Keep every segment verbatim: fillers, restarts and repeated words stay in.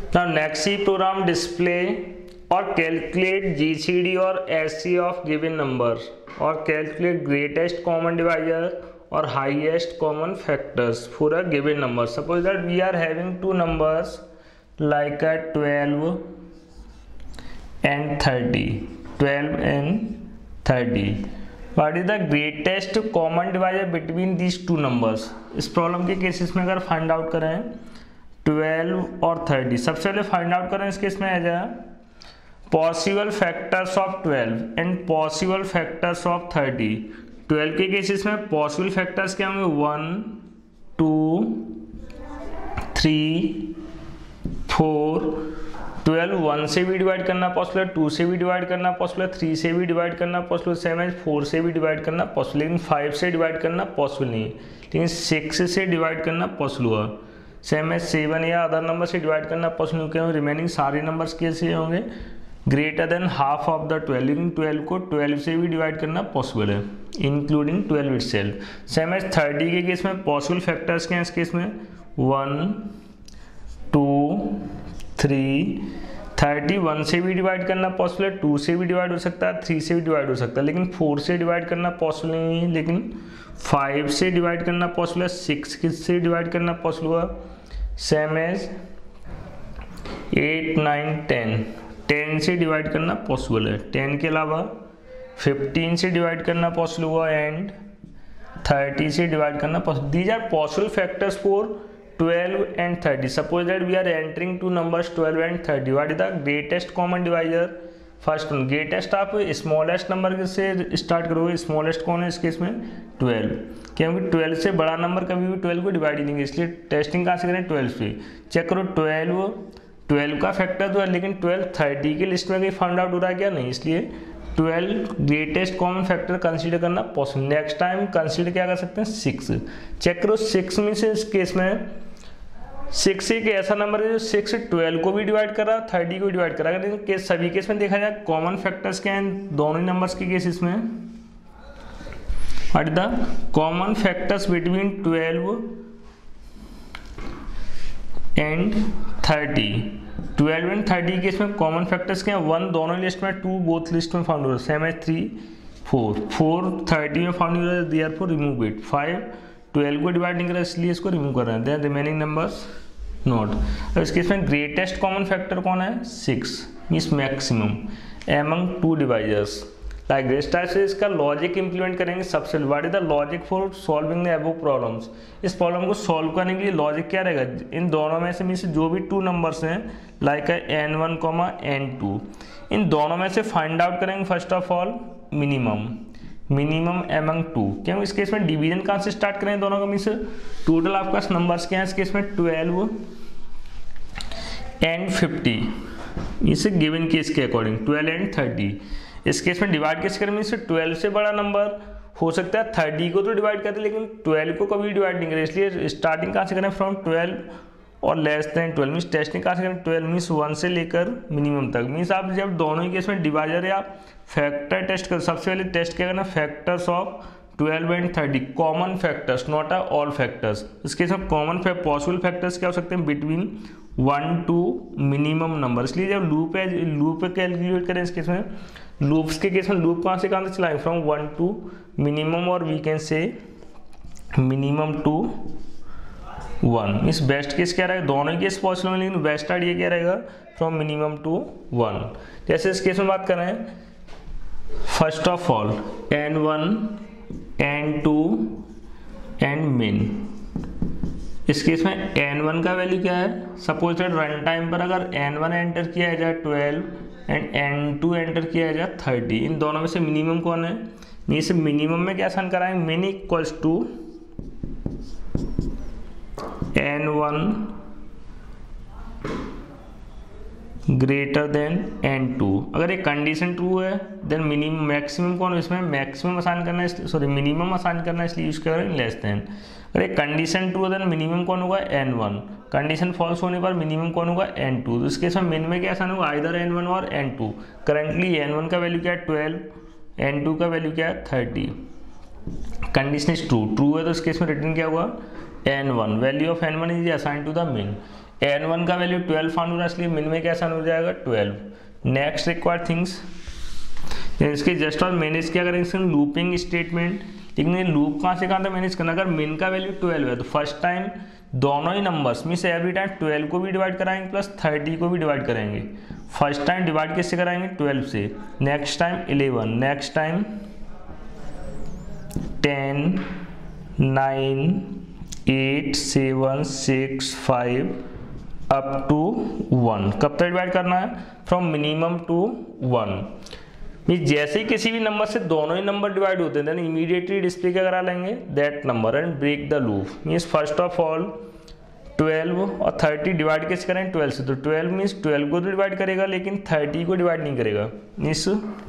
Now next C program display or calculate G C D or H C F of given number or calculate greatest common divisor or highest common factors for a given number. Suppose that we are having two numbers like a twelve and thirty. twelve and thirty. What is the greatest common divisor between these two numbers? इस problem के cases में अगर find out करें twelve और thirty, सबसे पहले find out करें इस केस में आ जाए possible factors of twelve and possible factors of thirty. Twelve के केसेस में पॉसिबल फैक्टर्स क्या होंगे? One, two, three, four. Twelve one से भी डिवाइड करना पॉसिबल है, टू से भी डिवाइड करना पॉसिबल है, थ्री से भी डिवाइड करना पॉसिबल है, सेवन फोर से भी डिवाइड करना पॉसिबल, लेकिन फाइव से डिवाइड करना पॉसिबल नहीं है, लेकिन सिक्स से डिवाइड करना पॉसिबल हुआ. सेवन सेवन या अदर नंबर से डिवाइड करना पॉसिबल क्यों? रिमेनिंग सारे नंबर्स कैसे होंगे? Greater than half of the twelve, लेकिन ट्वेल्व को ट्वेल्व से भी डिवाइड करना पॉसिबल है including twelve itself. Same as thirty के केस में पॉसिबल फैक्टर्स क्या हैं इस केस में? One, two, three. Thirty one से भी डिवाइड करना पॉसिबल है, टू से भी डिवाइड हो सकता है, थ्री से भी डिवाइड हो सकता है, लेकिन फोर से डिवाइड करना पॉसिबल नहीं है, लेकिन फाइव से डिवाइड करना पॉसिबल है, सिक्स से डिवाइड करना पॉसिबल हुआ. Same as eight, nine, ten. Ten से डिवाइड करना पॉसिबल है, टेन के अलावा फिफ्टीन से डिवाइड करना पॉसिबल हुआ एंड थर्टी से डिवाइड करना possible. These are possible factors for twelve and thirty. Suppose that we are entering two numbers twelve and thirty. What is the greatest common divisor? First one, greatest आप smallest number से start करोगे. smallest कौन है इस case में? Twelve. क्योंकि twelve से बड़ा नंबर कभी भी ट्वेल्व को डिवाइड ही नहीं, इसलिए टेस्टिंग कहाँ से करें? ट्वेल्व से. चेक करो ट्वेल्व ट्वेल्व का फैक्टर तो है, लेकिन ट्वेल्व थर्टी की लिस्ट में कहीं फाइंड आउट हो रहा है क्या? नहीं, इसलिए twelve greatest common factor consider करना पॉसिबल. नेक्स्ट टाइम कंसीडर क्या कर सकते हैं? सिक्स. चेक करो सिक्स में से इस केस में सिक्स एक ऐसा नंबर है जो सिक्स ट्वेल्व को भी डिवाइड कर रहा है, थर्टी को भी डिवाइड कर रहा है. लेकिन केस सभी केस में देखा जाए कॉमन फैक्टर्स क्या हैं दोनों ही नंबर्स के केसेस में? What is the common factors between twelve and thirty? Twelve and thirty case में कॉमन फैक्टर्स क्या है? वन दोनों लिस्ट में, टू बोथ लिस्ट में फाउंड हो रहा है, same as three, four. Four thirty में फाउंड हो रहा है, therefore remove it. Five twelve को डिवाइड नहीं कर रहा है, इसलिए इसको रिमूव कर रहे हैं. Then remaining numbers note. अब इसके इसमें ग्रेटेस्ट कॉमन फैक्टर कौन है? Six. Means maximum among two divisors. Like this type से इसका लॉजिक इंप्लीमेंट करेंगे. सबसे what is the logic for solving the above problems? इस प्रॉब्लम को सॉल्व करने के लिए लॉजिक क्या रहेगा? इन दोनों में से मीन्स जो भी टू नंबर्स हैं like N one comma N two, इन दोनों में से फाइंड आउट करेंगे first of all minimum. Minimum among two. क्यों? इस केस में डिवीजन कहाँ से स्टार्ट करें दोनों का? मीन्स टोटल आपका नंबर्स क्या है इस केस में? Twelve and fifty. इस गिवन केस के अकॉर्डिंग ट्वेल्व एंड थर्टी. इस केस में डिवाइड कैसे करें? मीन्स ट्वेल्व से बड़ा नंबर हो सकता है, थर्टी को तो डिवाइड करते लेकिन ट्वेल्व को कभी डिवाइड नहीं करें, इसलिए स्टार्टिंग कहाँ से करें? फ्रॉम ट्वेल्व और less than twelve. Means testing कहाँ से करें? ट्वेल्व मीन्स वन से लेकर मिनिमम तक. मीन्स आप जब दोनों ही केस में डिवाइजर या फैक्टर टेस्ट कर, सबसे पहले टेस्ट क्या करना? Factors of twelve and thirty, common factors, not a all factors. इसके सब कॉमन पॉसिबल फैक्टर्स क्या हो सकते हैं? Between one to minimum number. इसलिए जब लूप है, लूप कैलकुलेट करें इस केस में, लूप्स के केस में लूप कहाँ से कहाँ तक चलाएं? फ्रॉम वन टू मिनिमम, और we can say minimum to one. इस बेस्ट केस क्या रहेगा? दोनों ही केस पॉसिबल है, लेकिन बेस्ट आइडिया क्या रहेगा? From minimum to one. जैसे इस केस में बात करें, first of all N one, N two and min. इस केस में एन वन का वैल्यू क्या है? सपोज दैट रन टाइम पर अगर एन वन एंटर किया जाए twelve and N two enter किया जाए थर्टी, इन दोनों में से मिनिमम कौन है? मीन्स मिनिमम में क्या आसान कराएंगे? Min equals to N one greater than N two. अगर ये कंडीशन ट्रू है देन मिनिमम मैक्सिमम कौन है? इसमें मैक्सिमम आसान करना है, सॉरी मिनिमम आसान करना है, इसलिए यूज करें लेस देन. अगर ये कंडीशन ट्रू है देन मिनिमम कौन होगा? N one. कंडीशन फॉल्स होने पर मिनिमम कौन होगा? N two. तो इसके साथ मिन में क्या आसान होगा? आइदर एन वन और N two. Currently N one का वैल्यू क्या है? ट्वेल्व. एन टू का वैल्यू क्या है? Thirty. Condition is true. True है तो इस केस में रिटर्न क्या होगा? N one. Value of N one is assign to the min. N one का वैल्यू ट्वेल्व फाउंड हो रहा है, इसलिए मिन में कैसा हो जाएगा ट्वेल्व। नेक्स्ट रिक्वायर्ड थिंग्स, इसके जस्ट और मैनेज क्या करेंगे लूपिंग स्टेटमेंट। लेकिन ये लूप कहाँ से कहाँ तक मैनेज करना, अगर मिन का वैल्यू ट्वेल्व है तो फर्स्ट टाइम दोनों ही numbers means every time twelve को भी डिवाइड कराएंगे प्लस थर्टी को भी डिवाइड करेंगे। फर्स्ट टाइम डिवाइड किससे कराएंगे ट्वेल्व से, next time eleven, next time ten, nine, eight, seven, six, five up to one. कब तक डिवाइड करना है, from minimum to one. Means जैसे ही किसी भी नंबर से दोनों ही नंबर डिवाइड होते हैं देन इमीडिएटली डिस्प्ले क्या करा लेंगे that number and break the loop. Means first of all twelve और थर्टी डिवाइड कैसे करें ट्वेल्व से, तो ट्वेल्व मीन्स ट्वेल्व को तो डिवाइड करेगा लेकिन थर्टी को डिवाइड नहीं करेगा। मीन्स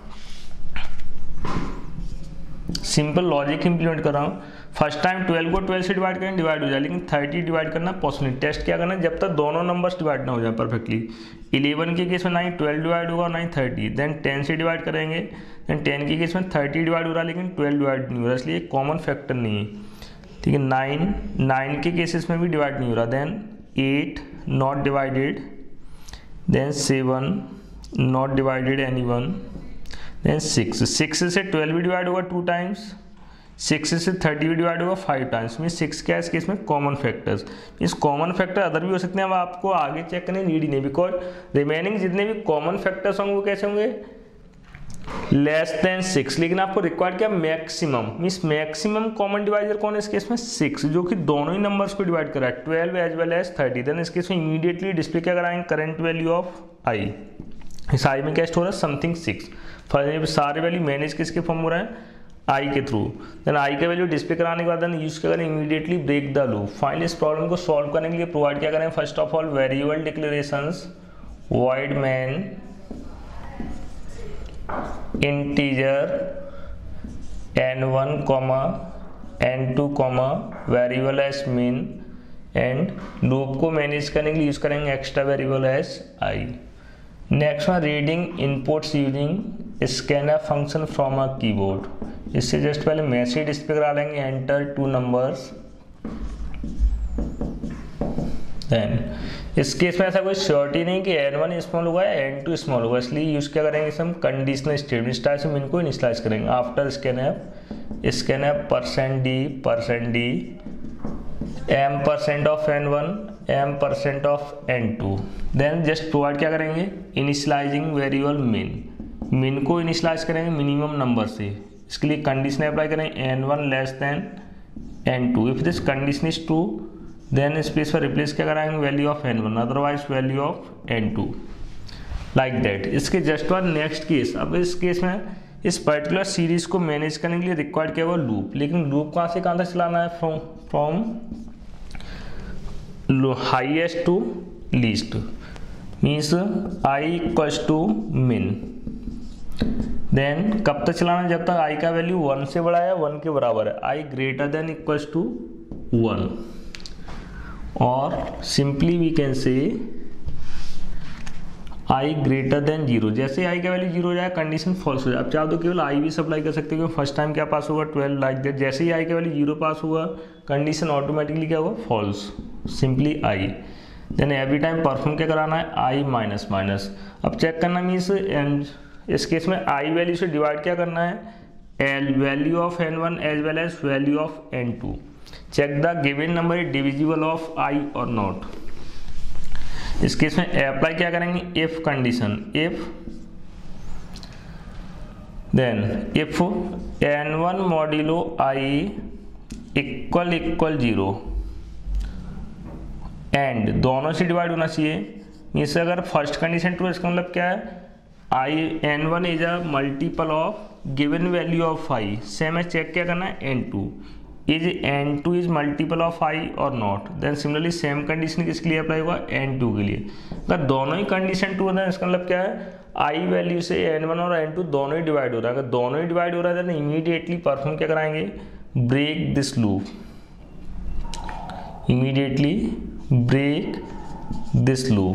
सिंपल लॉजिक इंप्लीमेंट कर रहा हूँ, फर्स्ट टाइम ट्वेल्व को ट्वेल्व से डिवाइड करें डिवाइड हो जाए, लेकिन थर्टी डिवाइड करना पॉसिबल। टेस्ट क्या करना है जब तक दोनों नंबर्स डिवाइड ना हो जाए परफेक्टली। इलेवन के केस में ना ही ट्वेल्व डिवाइड होगा ना ही थर्टी, देन टेन से डिवाइड करेंगे, देन टेन के केस में थर्टी डिवाइड हो रहा है लेकिन ट्वेल्व डिवाइड नहीं हो रहा, इसलिए कॉमन फैक्टर नहीं है। ठीक है, नाइन नाइन के केसेस में भी डिवाइड नहीं हो रहा, then eight not divided, then seven not divided any one, then six six से ट्वेल्व भी डिवाइड होगा टू टाइम्स, सिक्स से थर्टी भी डिवाइड होगा फाइव टाइम्स। मीन सिक्स क्या है इस केस में कॉमन फैक्टर्स। इस कॉमन फैक्टर अदर भी हो सकते हैं, अब आपको आगे चेक करने नीड ही नहीं, बिकॉज रिमेनिंग जितने भी कॉमन फैक्टर्स होंगे वो कैसे होंगे लेस देन सिक्स। लेकिन आपको रिक्वायर्ड क्या maximum, means maximum common divisor कौन है इस केस में सिक्स, जो कि दोनों ही नंबर्स को डिवाइड करा है twelve as well as thirty. Then इस केस में इमीडिएटली डिस्प्ले क्या कराएंगे करंट वैल्यू ऑफ आई। इस आई में क्या स्टोर है समथिंग सिक्स। फर्स्ट सारे वैल्यू मैनेज किसके फॉर्म हो रहा है आई के थ्रू। देन आई का वैल्यू डिस्प्ले कराने के बाद देन यूज क्या करें immediately break the loop. Finally इस प्रॉब्लम को सॉल्व करने के लिए प्रोवाइड क्या करें first of all variable declarations void main integer N one N two variables min and loop को मैनेज करने के लिए यूज करेंगे extra variables I. Next one reading inputs using scanner function from a keyboard. इससे just पहले message display करा लेंगे enter two numbers. Then इस केस में ऐसा कोई श्योरिटी नहीं कि एन वन स्मॉल होगा या एन टू स्मॉल होगा, इसलिए यूज क्या करेंगे हम कंडीशनल स्टेटमेंट स्टार से इनको इनिशियलाइज करेंगे। After scanner scanner percent D percent D M percent of N one M percent of N two. Then just provide क्या करेंगे इनिशियलाइजिंग वेरिएबल मिन, मिन को इनिशियलाइज करेंगे मिनिमम नंबर से। इसके लिए कंडीशन अप्लाई करेंगे N one less than N two. If this condition is true then space पर रिप्लेस क्या कराएंगे value of N one otherwise value of N two like that. इसके जस्ट वन नेक्स्ट केस, अब इस case में इस particular series को manage करने के लिए रिक्वायर्ड क्या होगा लूप। लेकिन लूप कहाँ से कहाँ तक चलाना है from from highest to least, means I equals to min. Then कब तक चलाना है जब तक आई का वैल्यू वन से बड़ा है वन के बराबर है, I greater than equals to one. और simply we can say I greater than zero. जैसे आई का वैल्यू जीरो हो जाए कंडीशन फॉल्स हो जाए। अब चाहो तो केवल आई भी सप्लाई कर सकते हो, फर्स्ट टाइम क्या पास होगा ट्वेल्व लाइक दैट। जैसे ही आई का वैल्यू जीरो पास हुआ कंडीशन ऑटोमेटिकली क्या होगा false, simply I. Then every time perform क्या कराना है आई माइनस माइनस। अब चेक करना मीन्स इस केस में आई वैल्यू से डिवाइड क्या करना है L value of N one as well as value of N two. Check the given number is divisible of I और नॉट। इस केस में अप्लाई क्या करेंगे if condition, if then if N one modulo I equal equal zero and दोनों से divide होना चाहिए। Means अगर फर्स्ट कंडीशन ट्रू इसका मतलब क्या है I N one is a multiple of given value of I. Same है चेक क्या करना है N two is N two is multiple of I और not. Then similarly same condition किसके लिए अप्लाई होगा एन टू के लिए। अगर दोनों ही कंडीशन ट्रू है इसका मतलब क्या है आई वैल्यू से एन वन और एन टू दोनों ही डिवाइड हो रहा है। अगर दोनों ही डिवाइड हो रहा है तो इमीडिएटली परफॉर्म क्या कराएंगे break this loop, immediately break this loop.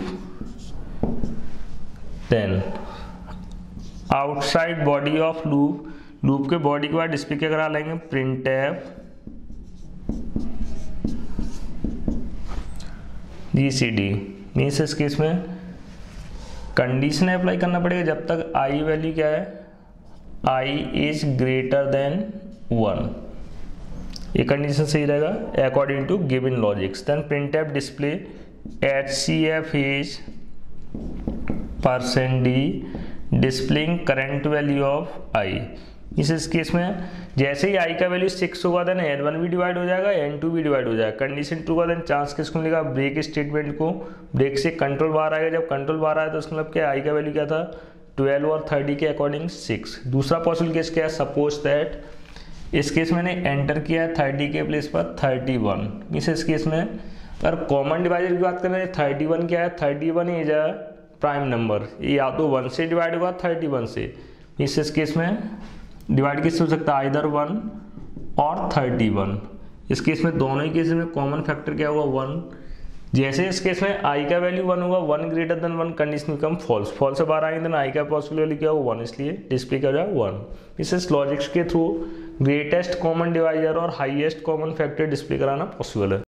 Then outside body of loop, loop के बॉडी के बाद डिस्प्ले क्या करा लेंगे print F G C D means इस केस में कंडीशन अप्लाई करना पड़ेगा जब तक आई वैल्यू क्या है, I is greater than one, ये कंडीशन सही रहेगा according to given logics. Then printf display H C F is percent D displaying current value of आई। इस इस केस में जैसे ही आई का वैल्यू सिक्स होगा देन एन वन भी डिवाइड हो जाएगा, एन टू भी डिवाइड हो जाएगा। कंडीशन ट्रू का देन चांस किसको मिलेगा, ब्रेक स्टेटमेंट को, ब्रेक से कंट्रोल बाहर आएगा, जब कंट्रोल बाहर आया तो उसका मतलब क्या, आई का वैल्यू क्या था ट्वेल्व और थर्टी के अकॉर्डिंग सिक्स। दूसरा पॉसिबल केस क्या है, सपोज दैट इस केस मैंने एंटर किया है थर्टी के प्लेस पर थर्टी वन। मीन्स इस केस में अगर कॉमन डिवाइजर की बात करें थर्टी वन क्या है, thirty one is a prime number, ये या तो वन से डिवाइड होगा थर्टी वन से। मीन्स इस केस में डिवाइड किससे हो सकता है, आइदर वन और थर्टी वन। इस केस में दोनों ही केस में कॉमन फैक्टर क्या होगा, वन। जैसे इस केस में आई का वैल्यू वन होगा, one greater than one, condition become false, false से बाहर आएंगे देन आई का पॉसिबल वैल्यू क्या होगा वन, इसलिए डिस्प्ले क्या हो जाएगा वन। इस लॉजिक्स के थ्रू ग्रेटेस्ट कॉमन डिवाइजर और हाईएस्ट कॉमन फैक्टर डिस्प्ले कराना पॉसिबल है।